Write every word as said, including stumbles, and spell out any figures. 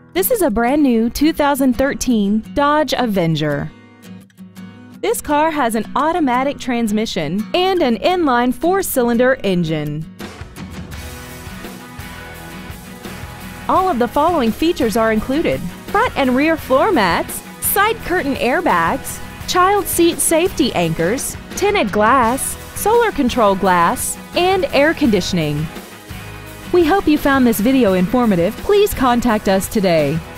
This is a brand new two thousand thirteen Dodge Avenger. This car has an automatic transmission and an inline four-cylinder engine. All of the following features are included: front and rear floor mats, side curtain airbags, child seat safety anchors, tinted glass, solar control glass, and air conditioning. We hope you found this video informative. Please contact us today.